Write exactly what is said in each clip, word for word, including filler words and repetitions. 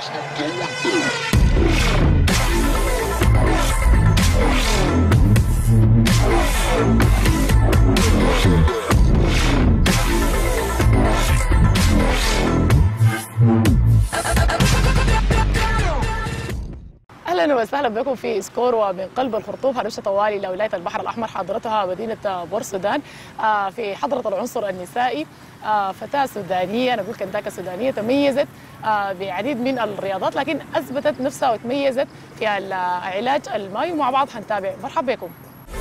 اهلا وسهلا بكم في سكور ومن قلب الخرطوم، هرشه طوالي لولايه البحر الاحمر حضرتها مدينه بور السودان في حضره العنصر النسائي. فتاه سودانيه، نقول كنتاكا سودانيه، تميزت بعديد من الرياضات لكن اثبتت نفسها وتميزت في العلاج المائي، ومع بعض حنتابع. مرحبا بكم.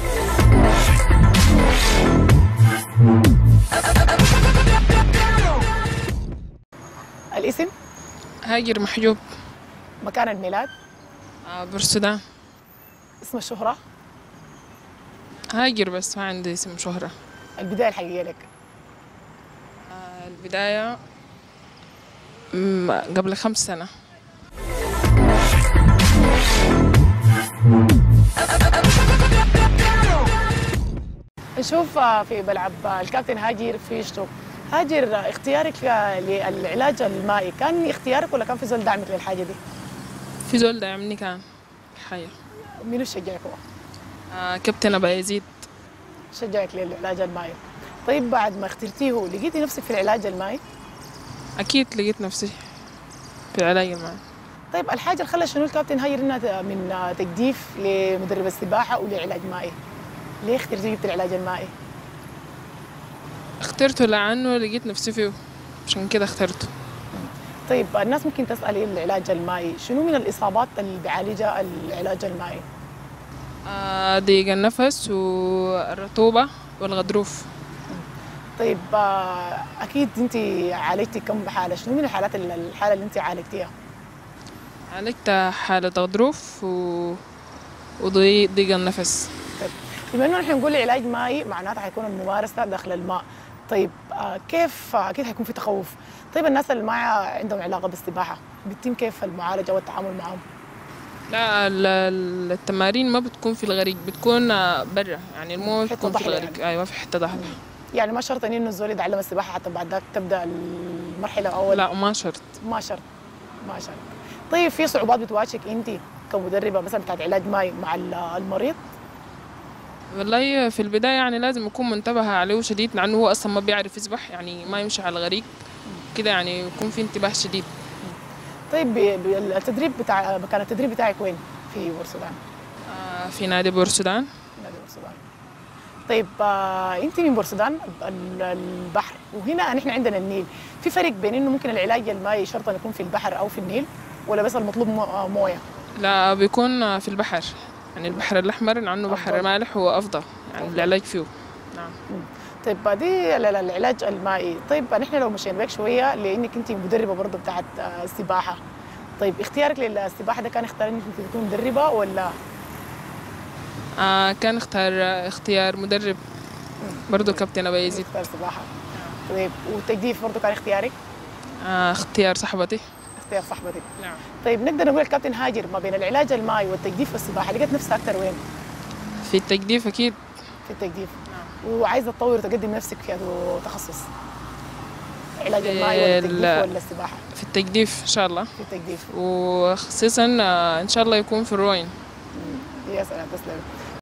الاسم؟ هاجر محجوب. مكان الميلاد؟ آه بور السودان. اسم الشهرة؟ هاجر بس ما عندي اسم شهرة. البداية الحقيقية لك؟ آه البداية قبل خمس سنة. نشوف في ملعب الكابتن هاجر في شتوك. هاجر، اختيارك للعلاج المائي كان اختيارك ولا كان في زول دعمك للحاجة دي؟ في زول دعمني كان الحقيقة. مين شجعك هو؟ آه كابتن أبا يزيد. شجعك للعلاج المائي. طيب بعد ما اخترتيه لقيتي نفسك في العلاج المائي؟ أكيد لقيت نفسي في العلاج المائي. طيب الحاجة اللي خلى شنو الكابتن هاجر انها من تجديف لمدرب السباحة ولعلاج مائي؟ ليه اخترتي جبت العلاج المائي؟ اخترته لأنه لقيت نفسي فيه، عشان كده اخترته. طيب الناس ممكن تسأل العلاج المائي شنو من الإصابات اللي بيعالجها العلاج المائي؟ آه ضيق النفس والرطوبة والغضروف. طيب أكيد أنت عالجتي كم حالة؟ شنو من الحالات الحالة اللي أنت عالجتيها؟ عالجت حالة غضروف و... وضيق النفس. طيب بما إنه نحن نقول علاج مائي معناتها حيكون الممارسة داخل الماء. طيب كيف أكيد حيكون في تخوف. طيب الناس اللي ما عندهم علاقة بالسباحة بيتم كيف المعالجة والتعامل معهم؟ لا التمارين ما بتكون في الغريق، بتكون برا، يعني المويه بتكون في الغريق. يعني. ايوه في حته ضحله. يعني ما شرط انه الزول يتعلم السباحه حتى بعد ذاك تبدا المرحله الاولى؟ لا ما شرط. ما شرط ما شرط. طيب في صعوبات بتواجهك انت كمدربه مثلا بتاعت علاج مائي مع المريض؟ والله في البدايه يعني لازم يكون منتبه عليه شديد، لانه هو اصلا ما بيعرف يسبح، يعني ما يمشي على الغريق كده، يعني يكون في انتباه شديد. طيب التدريب بتاع مكان التدريب بتاعك وين في بور السودان؟ آه في نادي بور السودان. نادي بور السودان. طيب آه انت من بور السودان البحر، وهنا نحن عندنا النيل، في فرق بين انه ممكن العلاج المائي شرط ان يكون في البحر او في النيل، ولا بس المطلوب مويه؟ لا بيكون في البحر، يعني البحر الاحمر لانه بحر مالح هو افضل يعني العلاج فيه. نعم. طيب دي العلاج المائي. طيب نحن لو مشينا بك شويه لانك انت مدربه برضه بتاعت السباحه، طيب اختيارك للسباحه ده كان اختيار انك تكون مدربه ولا؟ آه كان اختار اختيار مدرب برضه كابتن أبا يزيد. اختيار سباحه. طيب والتجديف برضه كان اختيارك؟ آه اختيار صاحبتي. اختيار صاحبتك. نعم. طيب نقدر نقول الكابتن هاجر ما بين العلاج المائي والتجديف والسباحه لقيت نفسها اكثر وين؟ في التجديف اكيد. في التجديف. نعم. وعايزه تطور وتقدم نفسك في هذا التخصص. علاج المائي ولا التجديف ولا السباحه؟ في التجديف ان شاء الله. في التجديف. وخصيصا ان شاء الله يكون في الروين. يا سلام، تسلم.